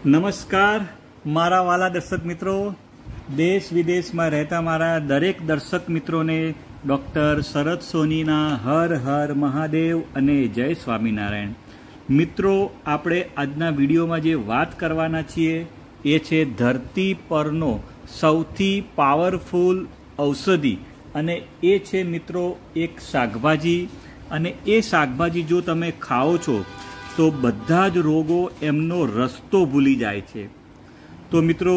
નમસ્કાર મારા વાલા દર્શક મિત્રો, દેશ વિદેશમાં રહેતા મારા દરેક દર્શક મિત્રોને ડૉક્ટર શરદ સોનીના હર હર મહાદેવ અને જય સ્વામિનારાયણ. મિત્રો, આપણે આજના વિડીયોમાં જે વાત કરવાના છીએ એ છે ધરતી પરનો સૌથી પાવરફુલ ઔષધિ, અને એ છે મિત્રો એક શાકભાજી. અને એ શાકભાજી જો તમે ખાઓ છો તો બધા જ રોગો એમનો રસ્તો ભૂલી જાય છે. તો મિત્રો,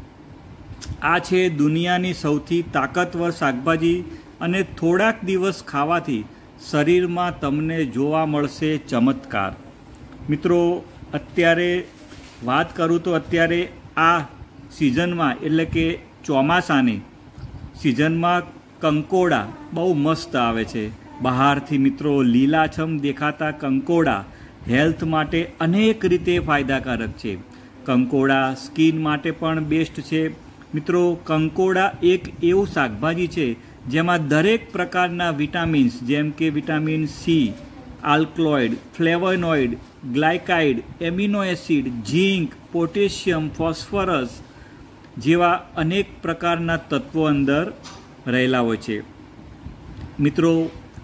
આ છે દુનિયાની સૌથી તાકાતવર શાકભાજી, અને થોડાક દિવસ ખાવાથી શરીરમાં તમને જોવા મળશે ચમત્કાર. મિત્રો, અત્યારે વાત કરું તો અત્યારે આ સિઝનમાં એટલે કે ચોમાસાની સિઝનમાં કંકોડા બહુ મસ્ત આવે છે. બહારથી મિત્રો લીલાછમ દેખાતા કંકોડા હેલ્થ માટે અનેક રીતે ફાયદાકારક છે. કંકોડા સ્કિન માટે પણ બેસ્ટ છે. મિત્રો, કંકોડા એક એવું શાકભાજી છે જેમાં દરેક પ્રકારના વિટામિન્સ જેમ કે vitamin C, alkaloid, flavonoid, glycoside, amino acid, zinc, potassium, phosphorus જેવા અનેક પ્રકારના તત્વો અંદર રહેલા હોય છે. મિત્રો,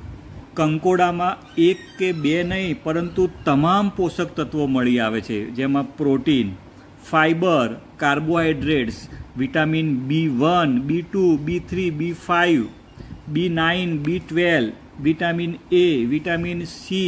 કંકોડામાં એક કે બે નહીં પરંતુ તમામ પોષક તત્વો મળી આવે છે, જેમાં protein, fibre, carbohydrates, vitamin B1, B2, B3, B5, B9, B12, vitamin A, vitamin C,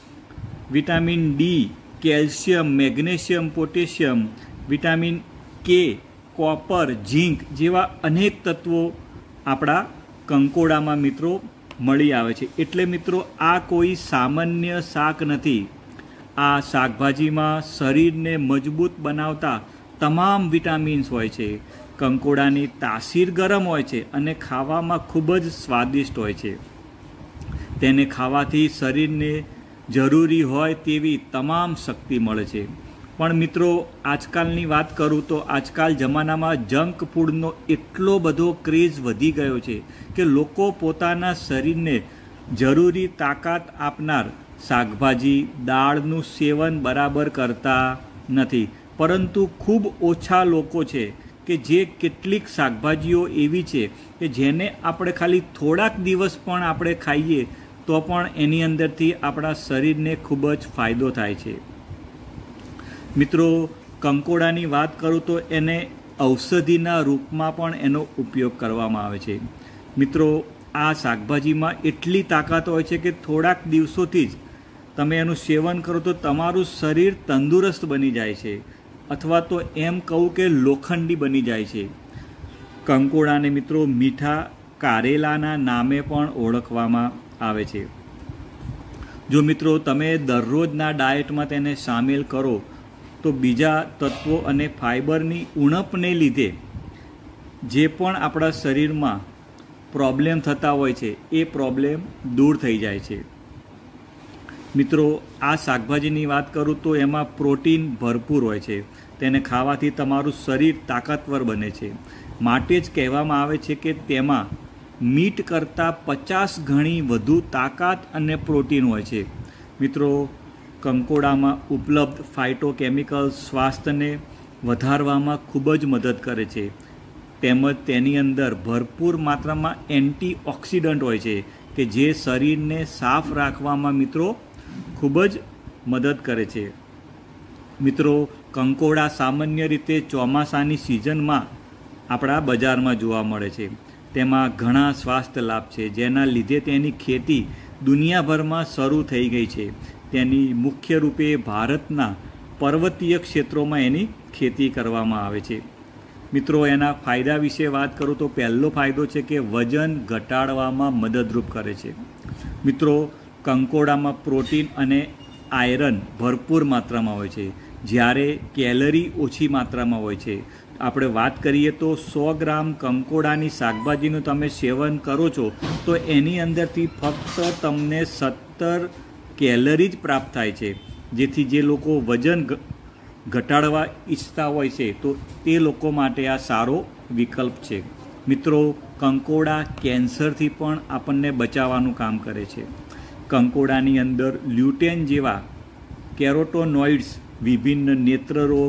vitamin D, calcium, magnesium, potassium, vitamin K, copper, zinc જેવા અનેક તત્વો આપણા કંકોડામાં મિત્રો મળી આવે છે. એટલે મિત્રો, આ કોઈ સામાન્ય શાક નથી. આ શાકભાજીમાં શરીરને મજબૂત બનાવતા તમામ વિટામિન્સ હોય છે. કંકોડાની તાસીર ગરમ હોય છે અને ખાવામાં ખૂબ જ સ્વાદિષ્ટ હોય છે. તેને ખાવાથી શરીરને જરૂરી હોય તેવી તમામ શક્તિ મળે છે. પણ મિત્રો, આજકાલની વાત કરું તો આજકાલ જમાનામાં જંક ફૂડનો એટલો બધો ક્રેઝ વધી ગયો છે કે લોકો પોતાના શરીરને જરૂરી તાકાત આપનાર શાકભાજી, દાળનું સેવન બરાબર કરતા નથી. પરંતુ ખૂબ ઓછા લોકો છે કે જે કેટલીક શાકભાજીઓ એવી છે કે જેને આપણે ખાલી થોડાક દિવસ પણ આપણે ખાઈએ તો પણ એની અંદરથી આપણા શરીરને ખૂબ જ ફાયદો થાય છે. મિત્રો, કંકોડાની વાત કરું તો એને ઔષધિના રૂપમાં પણ એનો ઉપયોગ કરવામાં આવે છે. મિત્રો, આ શાકભાજીમાં એટલી તાકાત હોય છે કે થોડાક દિવસોથી જ તમે એનું સેવન કરો તો તમારું શરીર તંદુરસ્ત બની જાય છે, અથવા તો એમ કહું કે લોખંડી બની જાય છે. કંકોડાને મિત્રો મીઠા કારેલાના નામે પણ ઓળખવામાં આવે છે. જો મિત્રો તમે દરરોજના ડાયટમાં તેને સામેલ કરો તો બીજા તત્વો અને ફાઇબરની ઉણપને લીધે જે પણ આપણા શરીરમાં પ્રોબ્લેમ થતા હોય છે એ પ્રોબ્લેમ દૂર થઈ જાય છે. મિત્રો, આ શાકભાજીની વાત કરું તો એમાં પ્રોટીન ભરપૂર હોય છે. તેને ખાવાથી તમારું શરીર તાકાતવર બને છે. માટે જ કહેવામાં આવે છે કે તેમાં મીટ કરતાં 50 ગણી વધુ તાકાત અને પ્રોટીન હોય છે. મિત્રો, કંકોડામાં ઉપલબ્ધ ફાઇટોકેમિકલ્સ સ્વાસ્થ્યને વધારવામાં ખૂબ જ મદદ કરે છે. તેમજ તેની અંદર ભરપૂર માત્રામાં એન્ટીઓક્સિડન્ટ હોય છે કે જે શરીરને સાફ રાખવામાં મિત્રો ખૂબ જ મદદ કરે છે. મિત્રો, કંકોડા સામાન્ય રીતે ચોમાસાની સિઝનમાં આપણા બજારમાં જોવા મળે છે. તેમાં ઘણા સ્વાસ્થ્ય લાભ છે જેના લીધે તેની ખેતી દુનિયાભરમાં શરૂ થઈ ગઈ છે. તેની મુખ્ય રૂપે ભારતના પર્વતીય ક્ષેત્રોમાં એની ખેતી કરવામાં આવે છે. મિત્રો, એના ફાયદા વિશે વાત કરું તો પહેલો ફાયદો છે કે વજન ઘટાડવામાં મદદરૂપ કરે છે. મિત્રો, કંકોડામાં પ્રોટીન અને આયરન ભરપૂર માત્રામાં હોય છે, જ્યારે કેલરી ઓછી માત્રામાં હોય છે. આપણે વાત કરીએ તો 100 ગ્રામ કંકોડાની શાકભાજીનું તમે સેવન કરો છો તો એની અંદરથી ફક્ત તમને 17 કેલરી જ પ્રાપ્ત થાય છે. જેથી જે લોકો વજન ઘટાડવા ઈચ્છતા હોય છે તો તે લોકો માટે આ સારો વિકલ્પ છે. મિત્રો, કંકોડા કેન્સરથી પણ આપણને બચાવવાનું કામ કરે છે. કંકોડાની અંદર લ્યુટેન જેવા કેરોટોનોઇડ્સ વિભિન્ન નેત્ર રોગ,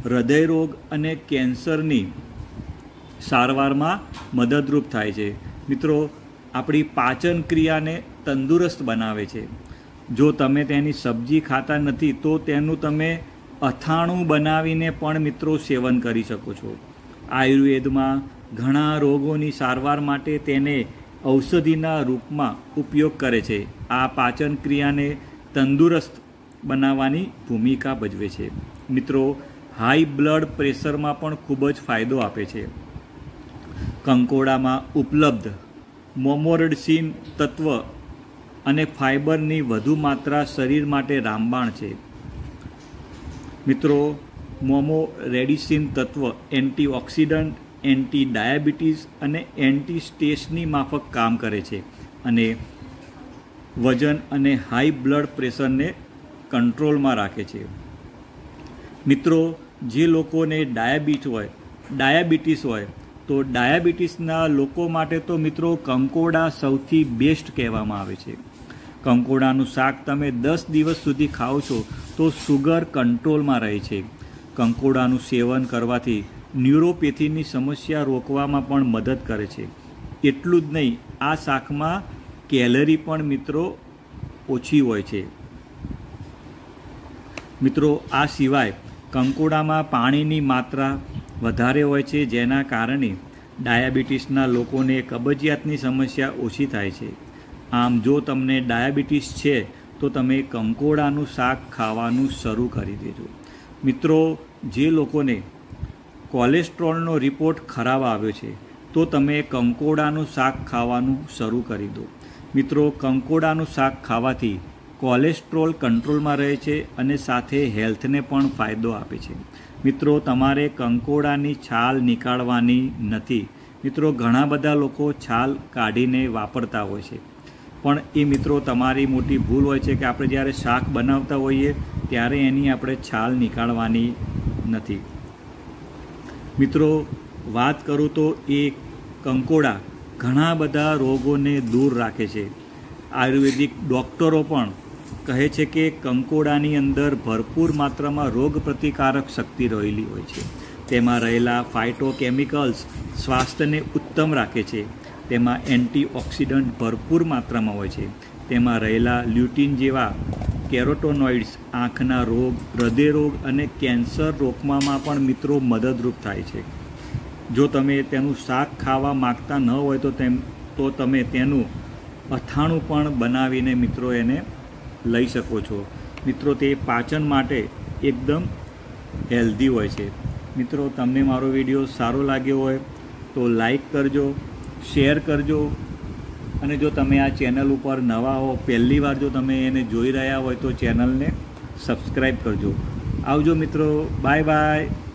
હૃદયરોગ અને કેન્સરની સારવારમાં મદદરૂપ થાય છે. મિત્રો, આપણી પાચન ક્રિયાને તંદુરસ્ત બનાવે છે. જો તમે તેની સબ્જી ખાતા નથી તો તેનું તમે અથાણું બનાવીને પણ મિત્રો સેવન કરી શકો છો. આયુર્વેદમાં ઘણા રોગોની સારવાર માટે તેને ઔષધિના રૂપમાં ઉપયોગ કરે છે. આ પાચન ક્રિયાને તંદુરસ્ત બનાવવાની ભૂમિકા ભજવે છે. મિત્રો, હાઈ બ્લડ પ્રેશરમાં પણ ખૂબ જ ફાયદો આપે છે. કંકોડામાં ઉપલબ્ધ મોમોરડસીન તત્વ અને ફાઇબરની વધુ માત્રા શરીર માટે રામબાણ છે. મિત્રો, મોમોરેડિસિન તત્વ એન્ટીઓક્સિડન્ટ, એન્ટી ડાયાબિટીસ અને એન્ટી સ્ટ્રેસની માફક કામ કરે છે અને વજન અને હાઈ બ્લડ પ્રેશરને કંટ્રોલમાં રાખે છે. મિત્રો, જે લોકોને ડાયાબિટીસ હોય તો ડાયાબિટીસના લોકો માટે તો મિત્રો કંકોડા સૌથી બેસ્ટ કહેવામાં આવે છે. કંકોડાનું શાક તમે 10 દિવસ સુધી ખાઓ છો તો સુગર કંટ્રોલમાં રહે છે. કંકોડાનું સેવન કરવાથી ન્યુરોપેથીની સમસ્યા રોકવામાં પણ મદદ કરે છે. એટલું જ નહીં, આ શાકમાં કેલરી પણ મિત્રો ઓછી હોય છે. મિત્રો, આ સિવાય કંકોડામાં પાણીની માત્રા વધારે હોય છે, જેના કારણે ડાયાબિટીસના લોકોને કબજિયાતની સમસ્યા ઓછી થાય છે. આમ જો તમને ડાયાબિટીસ છે તો તમે કંકોડાનું શાક ખાવાનું શરૂ કરી દેજો. મિત્રો, જે લોકોને કોલેસ્ટ્રોલનો રિપોર્ટ ખરાબ આવ્યો છે તો તમે કંકોડાનું શાક ખાવાનું શરૂ કરી દો. મિત્રો, કંકોડાનું શાક ખાવાથી કોલેસ્ટ્રોલ કંટ્રોલમાં રહે છે અને સાથે હેલ્થને પણ ફાયદો આપે છે. મિત્રો, તમારે કંકોડાની છાલ નીકાળવાની નથી. મિત્રો, ઘણા બધા લોકો છાલ કાઢીને વાપરતા હોય છે, પણ એ મિત્રો તમારી મોટી ભૂલ હોય છે કે આપણે જ્યારે શાક બનાવતા હોઈએ ત્યારે એની આપણે છાલ નીકાળવાની નથી. મિત્રો, વાત કરું તો એ કંકોડા ઘણા બધા રોગોને દૂર રાખે છે. આયુર્વેદિક ડૉક્ટરો પણ કહે છે કે કંકોડાની અંદર ભરપૂર માત્રામાં રોગ પ્રતિકારક શક્તિ રહેલી હોય છે. તેમાં રહેલા ફાઇટોકેમિકલ્સ સ્વાસ્થ્યને ઉત્તમ રાખે છે. તેમાં એન્ટીઓક્સિડન્ટ ભરપૂર માત્રામાં હોય છે. તેમાં રહેલા લ્યુટીન જેવા કેરોટોનોઇડ્સ આંખના રોગ, હૃદયરોગ અને કેન્સર રોકવામાં પણ મિત્રો મદદરૂપ થાય છે. જો તમે તેનું શાક ખાવા માગતા ન હોય તો તમે તેનું અથાણું પણ બનાવીને મિત્રો એને લઈ શકો છો. મિત્રો, તે પાચન માટે એકદમ હેલ્ધી હોય છે. મિત્રો, તમને મારો વિડીયો સારો લાગ્યો હોય તો લાઈક કરજો, શેર કરજો અને જો તમે આ ચેનલ ઉપર નવા હો, પહેલી વાર જો તમે એને જોઈ રહ્યા હોય તો ચેનલને સબસ્ક્રાઈબ કરજો. આવજો મિત્રો, બાય બાય.